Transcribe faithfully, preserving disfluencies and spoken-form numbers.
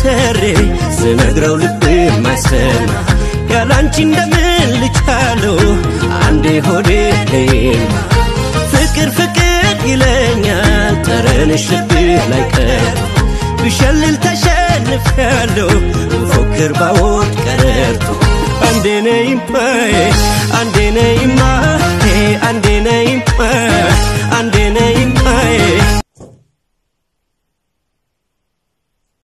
ተርትሬ ስነግረው ልብ ማይሰማ ያላንቺ እንደምን ልቻለው አንዴ ሆዴ ፍቅር ፍቅር ይለኛል ጠረንሽ ልብ ላይ ቀር ብሸልል ተሸንፌያለሁ ፎክር ባወድ ቀረርቶ አንዴ ነይማ አንዴ ነይማ